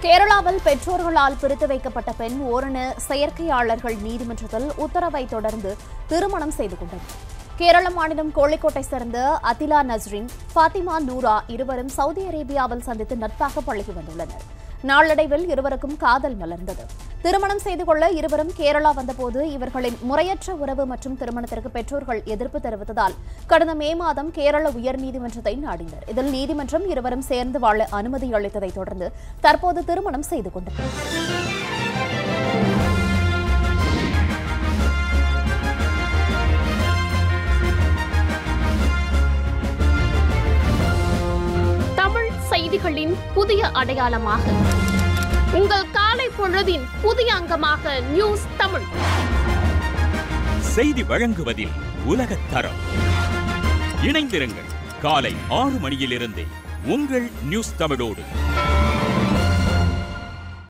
கேரளாவில் பெற்றோர்களால் பிரித்து வைக்கப்பட்ட பெண் ஓரண செயற்கையாளர்கள் நீதிமன்றத்தில் உத்தரவை தொடர்ந்து திருமணம் செய்து கொண்டனர். கேரள மாநிலம் கோழிக்கோட்டை சேர்ந்த அதிலா நஸ்ரின், ஃபாத்திமா நூரா இருவரும் சவுதி அரேபியாவில் சந்தித்து நட்பாக பழகி வந்துள்ளனர். நாளடைவில் இருவருக்கும் காதல் மலர்ந்தது. திருமணம் செய்து கொள்ள இருவரும் கேரளா வந்தபோது இவர்களின் முறையற்ற உறவு மற்றும் திருமணத்திற்கு பெற்றோர்கள் எதிர்ப்பு தெரிவித்ததால் கடந்த மே மாதம் கேரள உயர்நீதிமன்றத்தை நாடினர். இதில் நீதிமன்றம் இருவரும் சேர்ந்து வாழ அனுமதி அளித்ததை தொடர்ந்து தற்போது திருமணம் செய்து கொண்டனர். செய்திகளின் புதிய அடையாளமாக உங்கள் காலை பொழுதின் புதிய அங்கமாக நியூஸ் தமிழ் செய்தி வழங்குவதில் உலகத் தரம். இணைந்திருங்கள் காலை 6 மணியிலிருந்தே உங்கள் நியூஸ் தமிழோடு.